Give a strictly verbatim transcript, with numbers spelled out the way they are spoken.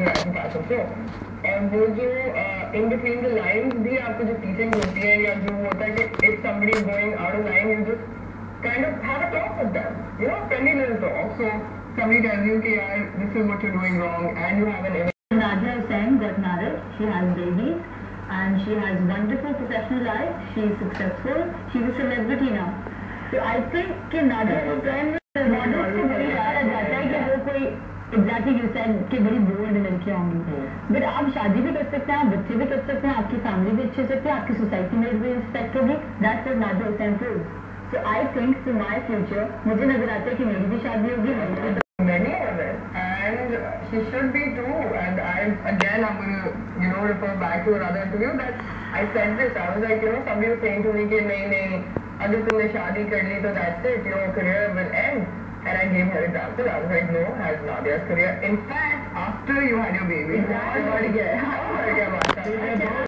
reality पास हो और वो जो in between the lines भी आपको जो teaching होती है या जो होता है कि if somebody is going out of line, you just kind of have a talk with them, you know, friendly little talk. So somebody tells you कि यार this is what you're doing wrong and you have an image. Nadia Hussain got married. She has babies and she has wonderful professional life. She is successful. She's a celebrity now. So I think कि Nadia Hussain models को बड़ी याद आ जाता है कि वो कोई exactly you said कि बड़ी bold लड़कियाँ होंगी. But आप शादी भी कर सकते हैं, आप बच्चे भी कर सकते हैं, आपकी family भी अच्छी हो सकती है, आपकी society में भी respect होगी. That's what Nadia Hussain proves. So I think for my future मुझे नजर आता है कि मेरी भी शादी होगी, मेरी भी many of it, and she should be too. And I again I'm going to you know refer back to another interview that I said this. I was like, you know, somebody was saying to me कि नहीं नहीं अगर तुमने शादी कर ली तो that's it, your career will end. And I gave her example. I was like, no, has Nadia's career. In fact, after you had your baby, was